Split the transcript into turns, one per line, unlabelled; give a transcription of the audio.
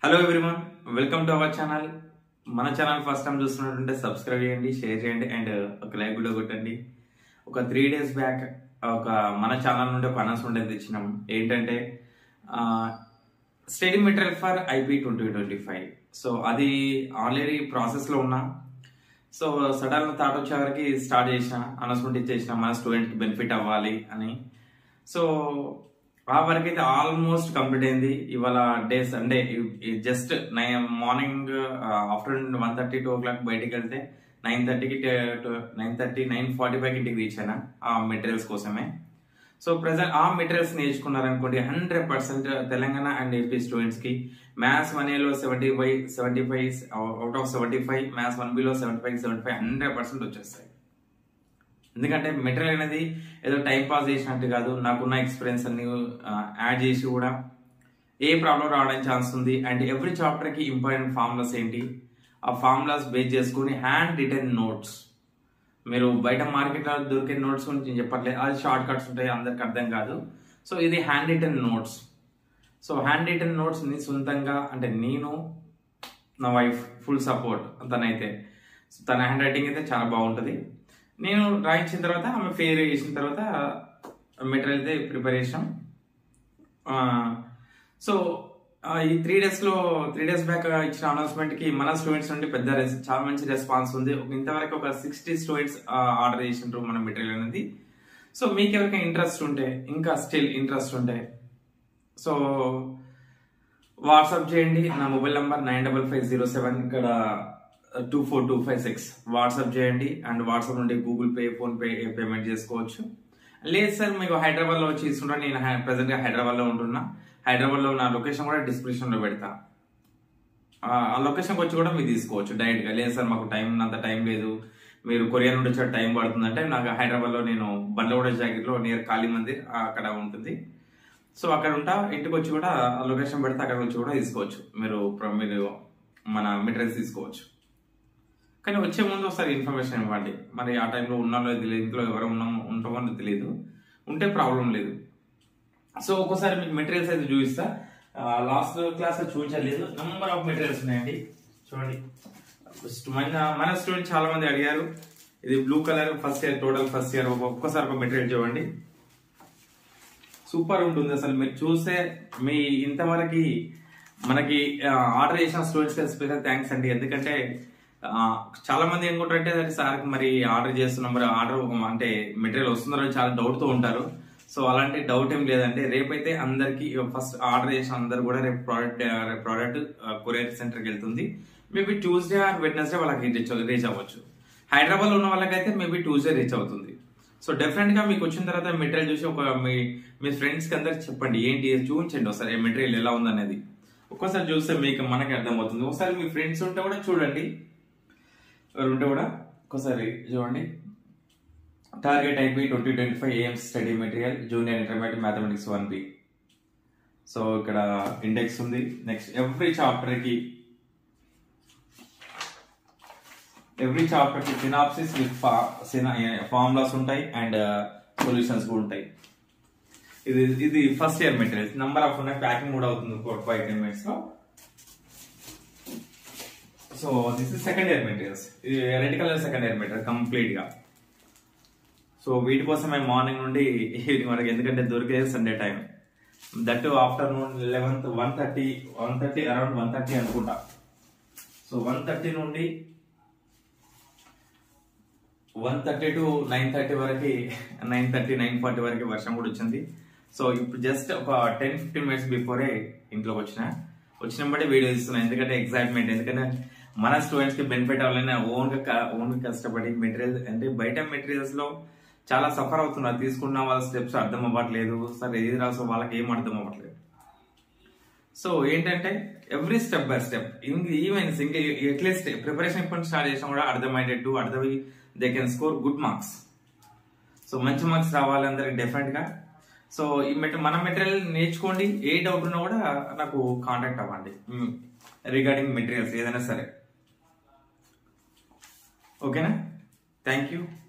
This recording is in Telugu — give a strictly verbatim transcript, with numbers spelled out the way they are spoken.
Hello everyone, welcome to our channel. మన ఛానల్ ఫస్ట్ టైం చూస్తున్నట్టుంటే సబ్స్క్రైబ్ చేయండి, షేర్ చేయండి అండ్ ఒక లైక్ కూడా కొట్టండి. ఒక త్రీ డేస్ బ్యాక్ ఒక మన ఛానల్ నుండి ఒక అనౌన్స్మెంట్ అయితే ఇచ్చినాం. ఏంటంటే study material for IP twenty twenty five so అది ఆల్రెడీ ప్రాసెస్లో ఉన్నా. సో సడన్ థాట్ వచ్చే వరకు స్టార్ట్ చేసిన, అనౌన్స్మెంట్ ఇచ్చేసిన మన స్టూడెంట్కి బెనిఫిట్ అవ్వాలి అని. సో ఆ వరకు అయితే ఆల్మోస్ట్ కంప్లీట్ అయింది. ఇవాళ day Sunday, just nine morning afternoon one thirty two o'clock బయటికి వెళ్తే నైన్ థర్టీకి nine thirty nine forty five ఇంటికి రీచ్ అయినా ఆ మెటీరియల్స్ కోసమే. సో ప్రజెంట్ ఆ మెటీరియల్స్ నేర్చుకున్నారనుకోండి, hundred percent Telangana and AP స్టూడెంట్స్కి మ్యాథ్స్ వన్ ఏలో seventy five seventy five out of seventy five maths one బిలో seventy five seventy five hundred percent వచ్చేస్తాయి. ఎందుకంటే మెటీరియల్ అనేది ఏదో టైం పాస్ చేసినట్టు కాదు, నాకున్న ఎక్స్పీరియన్స్ అన్ని యాడ్ చేసి కూడా ఏ ప్రాబ్లం రావడానికి ఛాన్స్ ఉంది. అండ్ ఎవ్రీ చాప్టర్కి ఇంపార్టెంట్ ఫార్ములాస్ ఏంటి, ఆ ఫార్ములాస్ బేస్ చేసుకుని హ్యాండ్ రిటర్న్ నోట్స్. మీరు బయట మార్కెట్లో దొరికే నోట్స్ గురించి నేను చెప్పట్లేదు, అది షార్ట్ కట్స్ ఉంటాయి, అందరికి అర్థం కాదు. సో ఇది handwritten notes. So handwritten notes ని సొంతంగా, అంటే నేను, నా వైఫ్ ఫుల్ సపోర్ట్. తనైతే తన హ్యాండ్ రైటింగ్ అయితే చాలా బాగుంటుంది. నేను రాయించిన తర్వాత ఆమె ఫెయిర్ చేసిన తర్వాత మెటీరియల్ అయితే ప్రిపేర్ చేసాం. సో ఈ త్రీ డేస్లో త్రీ డేస్ బ్యాక్ ఇచ్చిన అనౌన్స్మెంట్కి మన స్టూడెంట్స్ నుండి పెద్ద చాలా మంచి రెస్పాన్స్ ఉంది. ఇంతవరకు ఒక సిక్స్టీ స్టూడెంట్స్ ఆర్డర్ చేసినారు మన మెటీరియల్ అనేది. సో మీకు ఎవరికైనా ఇంట్రెస్ట్ ఉంటే, ఇంకా స్టిల్ ఇంట్రెస్ట్ ఉంటే, సో వాట్సాప్ చేయండి. నా mobile number nine double five zero seven ఇక్కడ two four two five six WhatsApp చేయండి. అండ్ వాట్సాప్ నుండి Google Pay, PhonePe payment చేసుకోవచ్చు. లేదు సార్ మీకు హైదరాబాద్లో వచ్చి ఇస్తుంటా, నేను ప్రజెంట్గా హైదరాబాద్లో ఉంటున్నా. హైదరాబాద్లో నా లొకేషన్ కూడా డిస్క్రిప్షన్లో పెడతా. ఆ లొకేషన్కి వచ్చి కూడా మీరు తీసుకోవచ్చు డైరెక్ట్గా. లేదు సార్ మాకు టైం అంత టైం లేదు, మీరు కొరియర్ నుండి వచ్చే టైం పడుతుందంటే, నాకు హైదరాబాద్లో నేను బండ్లగూడ జాకెట్లో నియర్ కాళీ మందిర్ అక్కడ ఉంటుంది. సో అక్కడ ఉంటా, ఇంటికి వచ్చి కూడా లొకేషన్ పెడితే అక్కడ వచ్చి కూడా తీసుకోవచ్చు. మీరు మీరు మన మెటీరియల్స్ తీసుకోవచ్చు. కానీ వచ్చే ముందు ఒకసారి ఇన్ఫర్మేషన్ ఇవ్వండి. మరి ఆ టైంలో ఉన్నాలో తెలియదు, ఇంట్లో ఎవరు ఉన్నామో ఉంటామో తెలియదు, ఉంటే ప్రాబ్లం లేదు. సో ఒక్కోసారి మీకు మెటీరియల్స్ అయితే చూపిస్తా. లాస్ట్ క్లాస్ చూపించలేదు, నెంబర్ ఆఫ్ మెటీరియల్స్ ఉన్నాయండి. చూడండి, మన మన స్టూడెంట్ చాలా మంది అడిగారు. ఇది blue colour first year, total first year. ఒక్కొక్కసారి ఒక మెటీరియల్ చూడండి, సూపర్ ఉంటుంది అసలు. మీరు చూస్తే మీ ఇంతవరకు మనకి ఆర్డర్ చేసిన స్టూడెంట్స్కి స్పెషల్ థ్యాంక్స్ అండి. ఎందుకంటే చాలా మంది ఏమనుకుంటారంటే, సార్ మరి ఆర్డర్ చేస్తున్నాం, మరి ఆర్డర్ అంటే మెటీరియల్ వస్తుందో చాలా డౌట్తో ఉంటారు. సో అలాంటి డౌట్ ఏం లేదంటే, రేపైతే అందరికి ఫస్ట్ ఆర్డర్ చేసిన అందరు కూడా రేపు ప్రోడక్ట్ ప్రోడక్ట్ కొరియర్ సెంటర్కి వెళ్తుంది. మేబీ ట్యూస్డే ఆర్ వెడ్నెస్డే వాళ్ళకి రీచ్ రీచ్ అవ్వచ్చు. హైదరాబాద్లో ఉన్న వాళ్ళకైతే మేబీ ట్యూస్డే రీచ్ అవుతుంది. సో డెఫినెట్ గా మీకు వచ్చిన తర్వాత మెటీరియల్ చూసి ఒక మీ మీ ఫ్రెండ్స్కి అందరికి చెప్పండి, ఏంటి చూపించండి ఒకసారి మెటీరియల్ ఎలా ఉందనేది. ఒక్కోసారి చూస్తే మీకు మనకి అర్థమవుతుంది. ఒకసారి మీ ఫ్రెండ్స్ ఉంటే కూడా చూడండి, ఉంటే కూడా ఒకసారి చూడండి. Target IP twenty twenty five AMS study material junior intermediate mathematics one B. So ఇక్కడ ఇండెక్స్ ఉంది. నెక్స్ట్ ఎవ్రీ చాప్టర్ కి ఎవ్రీ చాప్టర్ కి సినాప్సిస్ విత్ ఫార్ములాస్ ఉంటాయి అండ్ సొల్యూషన్స్ కూడా ఉంటాయి. ఇది ఇది first year materials. Number of ఉన్నాయి, ప్యాకింగ్ కూడా అవుతుంది ఫైవ్ టెన్ మినిట్స్ లో. So this is second year materials. ఇది red colour second year material complete గా. సో వీటి కోసం మేము మార్నింగ్ నుండి ఈవినింగ్ వరకు, ఎందుకంటే దొరికేది Sunday time, that afternoon eleventh one thirty one thirty around one thirty అనుకుంటా. సో వన్ థర్టీ నుండి one thirty to nine thirty వరకు, నైన్ థర్టీ నైన్ ఫార్టీ వరకు వర్షం కూడా వచ్చింది. సో ఇప్పుడు జస్ట్ ఒక టెన్ ఫిఫ్టీన్ మినిట్స్ బిఫోరే ఇంట్లోకి వచ్చిన వచ్చిన బట్టి వీడియో ఇస్తున్నాను. ఎందుకంటే ఎగ్జైట్మెంట్, ఎందుకంటే మన స్టూడెంట్స్ కి బెనిఫిట్ అవ్వాలని ఓన్ గా ఓన్ కష్టపడి మెటీరియల్, అంటే బయట మెటీరియల్స్ లో చాలా సఫర్ అవుతున్నారు. తీసుకున్న వాళ్ళ స్టెప్స్ అర్థం అవ్వట్లేదు, సరే ఏది రాసో వాళ్ళకి ఏం అర్థం అవ్వట్లేదు. సో ఏంటంటే every step by step, even ఇంకా అట్లీస్ట్ ప్రిపరేషన్ ఇప్పుడు స్టార్ట్ చేసినా కూడా అర్థమయ్యేటట్టు, అర్థమై they can score good marks. So మంచి మార్క్స్ రావాలి అందరికి డెఫినెట్ గా. సో ఈ మెటీరియల్ మన మెటీరియల్ నేర్చుకోండి. ఏ డౌట్ ఉన్నా కూడా నాకు కాంటాక్ట్ అవ్వండి రిగార్డింగ్ మెటీరియల్స్ ఏదైనా సరే. ఓకేనా? Thank you.